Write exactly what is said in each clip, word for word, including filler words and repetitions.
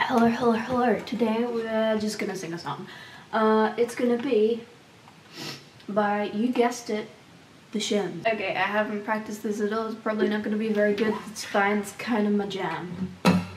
Hello, hello, hello. Today we're just gonna sing a song. Uh, it's gonna be by, you guessed it, The Shins. Okay, I haven't practiced this at all. It's probably not gonna be very good. It's fine. It's kind of my jam.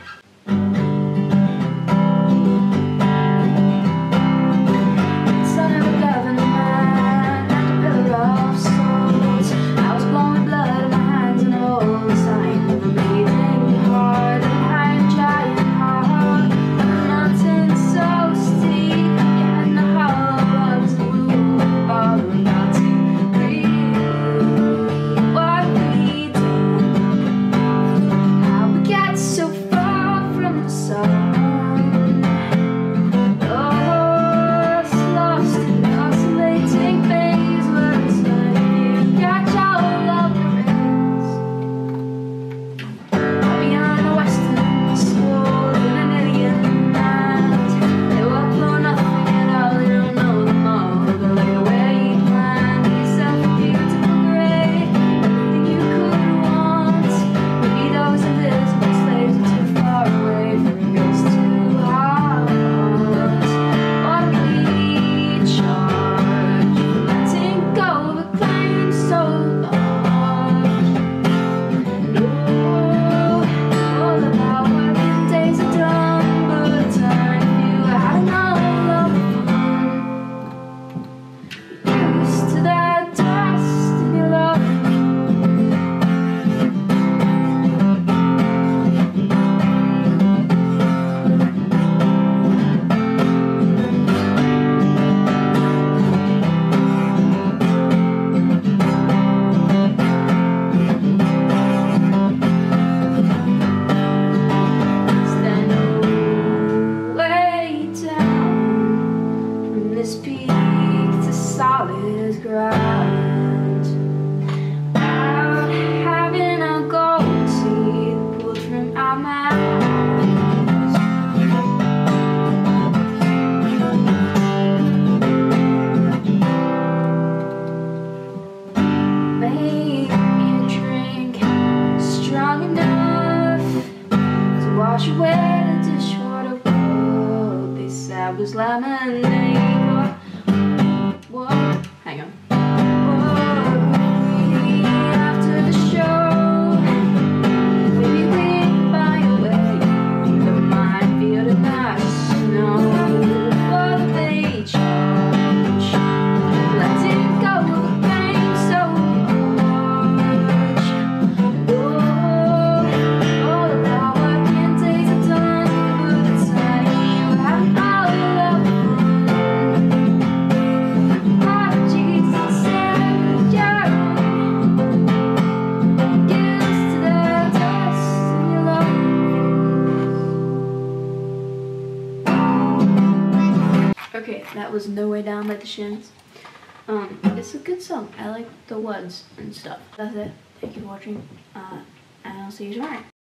This peak to solid ground, without having a gold teeth pulled from our mouths. Make me a drink strong enough to wash away the dishwater. What they said was lemonade. Whoa, hang on. After the show, maybe we find a way. The minefield in the snow. What they charge, letting go of the pain so much. Oh, all of our working days are done. Good time, you have all of Okay, that was No Way Down by The Shins. Um, it's a good song. I like the words and stuff. That's it. Thank you for watching, uh, and I'll see you tomorrow.